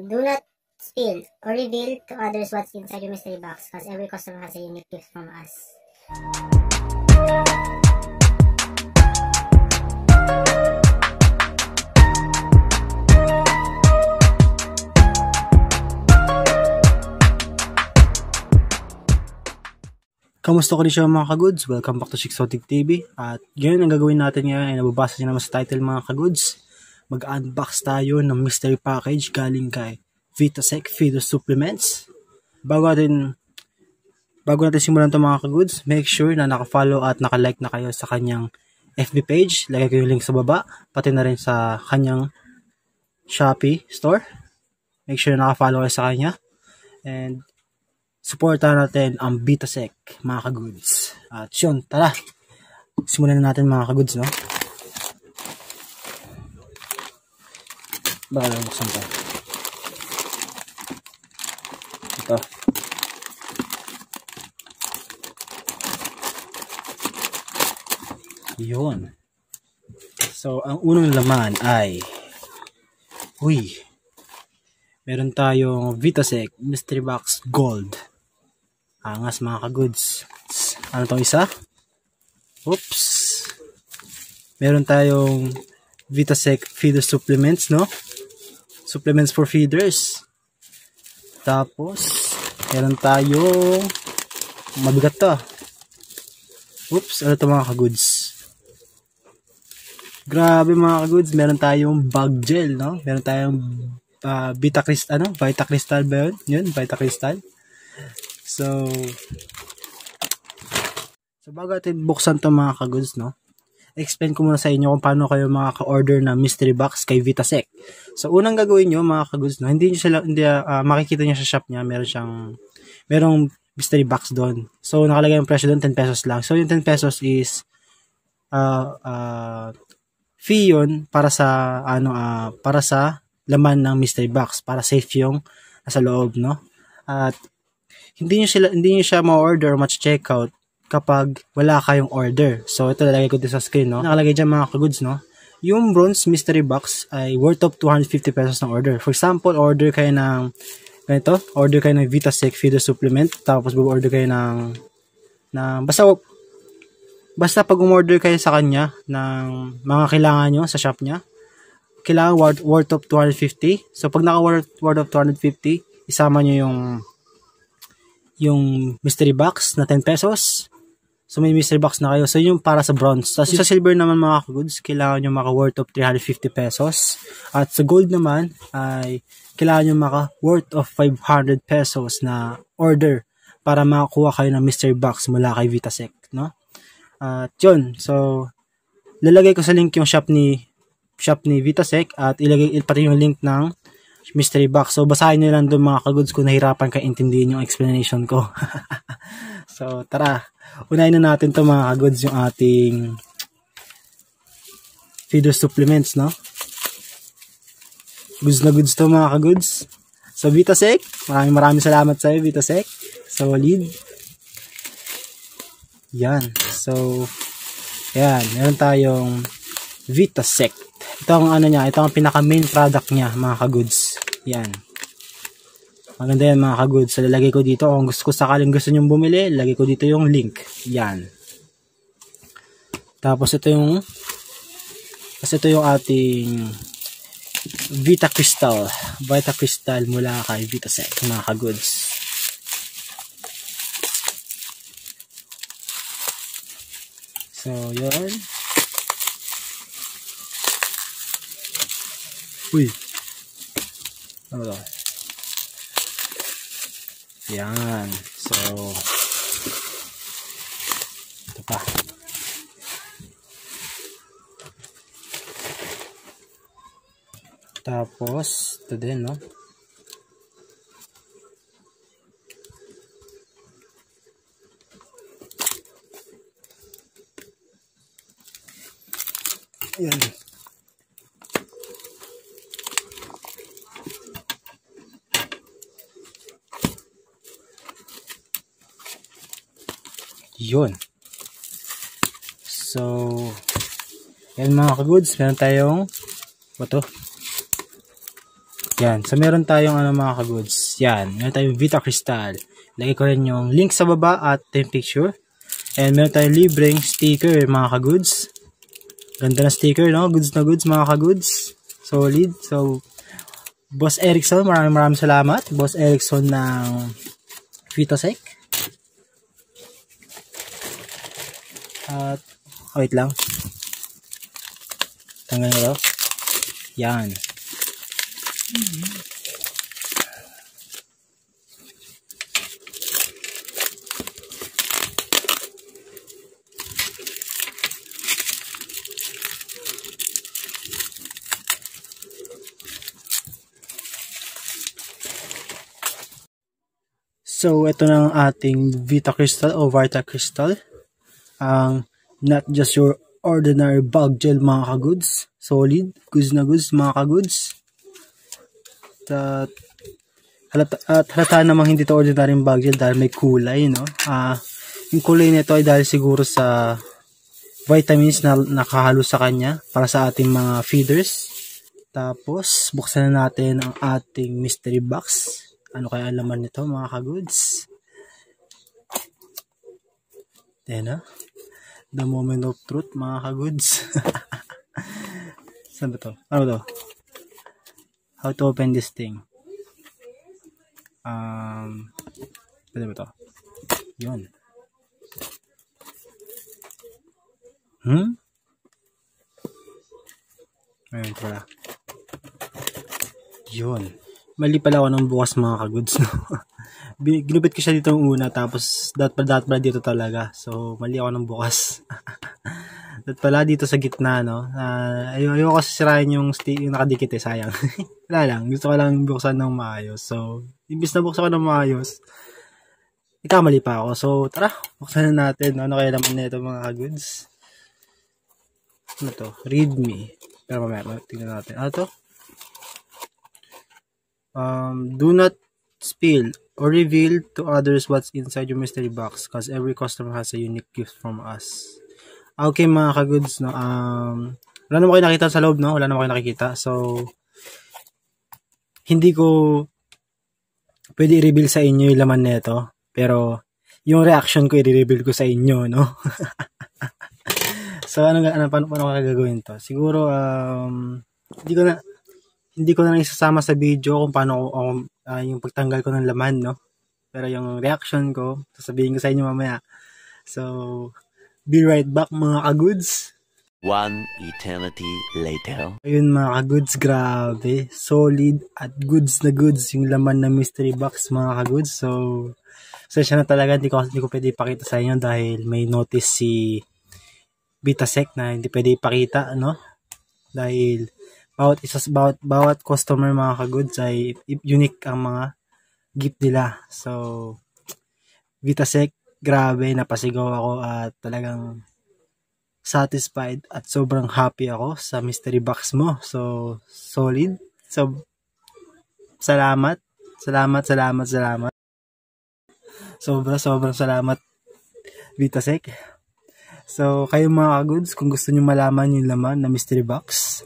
Do not spill or reveal to others what's inside your mystery box because every customer has a unique gift from us. Kamusta ko rin siya mga kagoods? Welcome back to Shixotic TV. At ngayon ang gagawin natin ngayon ay nababasa niyo naman sa title mga kagoods. Mag-unbox tayo ng mystery package galing kay Vitasec Feeder Supplements. Bago natin simulan ito mga kagoods, make sure na naka-follow at naka-like na kayo sa kanyang FB page. Lagay ko yung link sa baba, pati na rin sa kanyang Shopee store. Make sure na naka-follow kayo sa kanya. And supportan natin ang Vitasec, mga kagoods. At yun, tara. Simulan na natin mga kagoods, no? Baka lang buksan to. Ito. Yun. So, ang unang laman ay meron tayong Vitasec Mystery Box Gold. Angas mga kagoods. Ano tong isa? Oops. Meron tayong Vitasec Feeder Supplements, no? Supplements for feeders. Tapos, meron tayong mabigat to. Oops, ano to mga kagoods? Grabe mga kagoods, meron tayong bag gel, no? Meron tayong Vita Crystal ba yun? Yun, Vita Crystal. So bago natin buksan to mga kagoods, no? Explain ko muna sa inyo kung paano kayo makaka-order ng mystery box kay Vitasec. So unang gagawin nyo mga kagoods, no? Makikita niyo sa shop niya, merong mystery box doon. So nakalagay yung presyo doon, 10 pesos lang. So yung 10 pesos is fee yun para sa laman ng mystery box, para safe yung nasa loob, no? At hindi niyo siya ma-order o ma-checkout kapag wala kayong order. So ito lalagay ko dito sa screen, no? Nakalagay diyan mga kagoods, no? Yung bronze mystery box ay worth of 250 pesos ng order. For example, order kayo ng Vitasec Feeder Supplement, tapos order kayo ng basta pag umorder kayo sa kanya ng mga kailangan nyo sa shop niya, kailangan worth of 250. So pag naka worth of 250, isama nyo yung mystery box na 10 pesos. So may mystery box na kayo. So yung para sa bronze. Tapos sa silver naman mga kagoods, kailangan nyo maka worth of 350 pesos. At sa gold naman ay kailangan nyo maka worth of 500 pesos na order para makakuha kayo ng mystery box mula kay Vitasec, no? At yun. So lalagay ko sa link yung shop ni Vitasec at ilagay pati yung link ng mystery box. So basahin nyo lang doon mga kagoods kung nahirapan kayo intindihin yung explanation ko. So tara, unahin na natin to mga kagoods, yung ating feeder supplements, no? Goods na goods to mga kagoods. So Vitasec, maraming salamat sa iyo Vitasec. Solid. Yan. So yan, meron tayong Vitasec. Ito ang pinaka main product niya mga kagoods. Yan. Maganda yan mga kagoods. So lalagay ko dito kung sakaling gusto niyo bumili, lagay ko dito yung link. Yan. Tapos ito yung ating Vita Crystal mula kay Vitasec mga kagoods. So yun. Ano ba? Yan. So ito pa. Tapos ito din, no? Yan. Yun. So, yan mga kagoods, meron tayong Yan. So, meron tayong mga ka-goods. Yan. Meron tayong Vita Crystal. Lagay ko rin yung link sa baba at yung picture. And meron tayong libreng sticker, mga ka-goods. Ganda na sticker, no? Goods na goods, mga ka-goods. Solid. So, Boss Erickson, maraming salamat. Boss Erickson ng Vitasec. At, wait lang. Tanggal na to. Yan. So, ito na ang ating Vita Crystal o Vita Crystal. Not just your ordinary bag gel, mga ka-goods. Solid. Goods na goods, mga ka-goods. At halata namang hindi to ordinary bag gel dahil may kulay, no? Yung kulay nito ay dahil siguro sa vitamins na nakahalo sa kanya para sa ating mga feeders. Tapos, buksan na natin ang ating mystery box. Ano kaya ang laman nito, mga ka-goods? Yan na. The moment of truth, mga ka-goods. Saan ba to? Ano to? How to open this thing? Pwede ba to? Yun. Ayun pala. Yun. Mali pala ako nung bukas, mga ka-goods, no? Ginupit ko siya dito yung una, tapos dapat pala dito talaga. So, mali ako nung bukas. Dapat pala dito sa gitna, no? Ayoko kasi sirain yung nakadikit, sayang. Wala lang, gusto ko lang buksan ng maayos. So, imbis na buksan ko ng maayos, ikamali pa ako. So, tara, buksan na natin. Ano kaya naman nito, mga ka-goods? Ano to? Read me. Pero mamaya, tingnan natin. Ano to? Do not spill or reveal to others what's inside your mystery box because every customer has a unique gift from us. Okay, mga ka-goods, no? Wala naman kayo nakita sa loob, no? Wala naman kayo nakikita. So, hindi ko pwede i-reveal sa inyo yung laman nito. Pero, yung reaction ko, i-reveal ko sa inyo, no? So, paano ko gagawin to? Siguro, hindi ko na isasama sa video kung paano yung pagtanggal ko ng laman, no? Pero yung reaction ko, sasabihin ko sa inyo mamaya. So, be right back, mga ka-goods. One eternity later. Ayun, mga ka-goods, grabe. Solid at goods na goods yung laman ng mystery box, mga ka-goods. So, siya na talaga, hindi ko pwede ipakita sa inyo dahil may notice si Vitasec na hindi pwede ipakita, no? Dahil bawat customer, mga ka-goods, ay unique ang mga gift nila. So, Vitasec, grabe, napasigaw ako at talagang satisfied at sobrang happy ako sa mystery box mo. So, solid. So, salamat. Sobrang salamat, Vitasec. So, kayo, mga ka-goods, kung gusto nyo malaman yung laman na mystery box,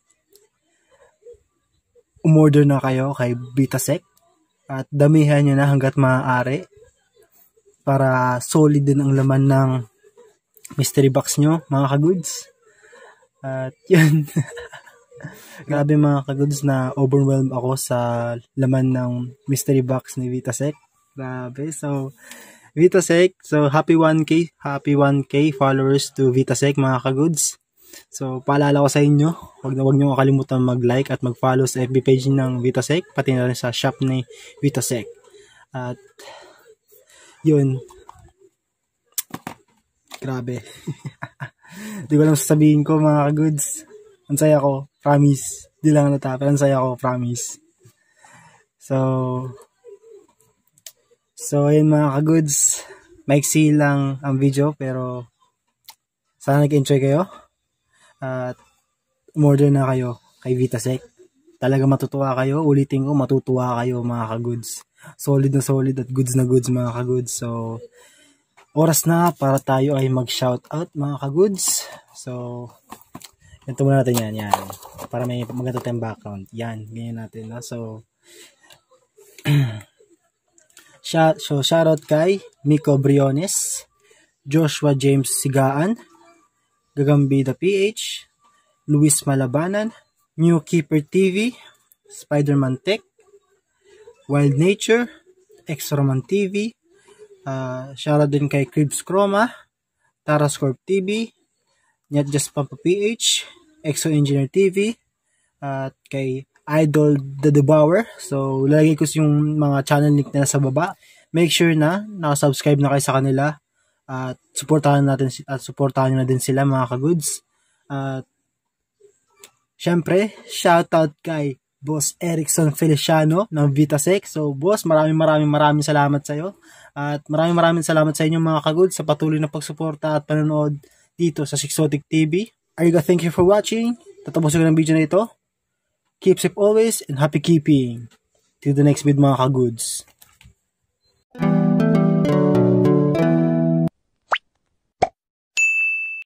umorder na kayo kay Vitasec at damihan nyo na hanggat maaari para solid din ang laman ng mystery box nyo, mga ka-goods. At yun. Grabe, mga ka-goods, na overwhelmed ako sa laman ng mystery box ni Vitasec. Grabe. So, Vitasec, so happy 1K followers to Vitasec, mga ka-goods. So, paalala ko sa inyo, huwag niyo makalimutan mag-like at mag-follow sa FB page ng Vitasec, pati na rin sa shop ni Vitasec. At, yun. Grabe. Di ko lang sasabihin ko, mga ka-goods. Ang saya ko, promise. Di lang natapos, ang saya ko, promise. So, ayun, mga ka-goods. Maiksi lang ang video, pero sana nag-enjoy kayo. At umorder na kayo kay Vitasec. Talaga matutuwa kayo. Ulitin ko, matutuwa kayo, mga ka-goods. Solid na solid at goods na goods, mga ka-goods. So, oras na para tayo ay mag-shoutout, mga ka-goods. So, Ito muna natin yan. Para may maganda tayong background. Yan, ganyan natin. No? So, shoutout kay Miko Briones, Joshua James Sigaan, Gagambida PH, Luis Malabanan, New Keeper TV, Spider-Man Tech, Wild Nature, Exroman TV, shoutout din kay Cribs Chroma, Tarascorp TV, Not Just Pampa PH, Exo Engineer TV, at kay Idol The Devourer. So, lalagay ko yung mga channel link nila sa baba. Make sure na nakasubscribe na kayo sa kanila at supportahan nyo na din sila mga ka-goods. At syempre, shoutout kay Boss Erickson Feliciano ng Vitasec. So, boss, maraming salamat sa iyo. At maraming salamat sa inyo mga ka-goods sa patuloy na pagsuporta at panonood dito sa Sixotic TV. Ariga, thank you for watching. Tatapusin ko ng video na ito. Keep safe always and happy keeping. Till the next video mga ka-goods.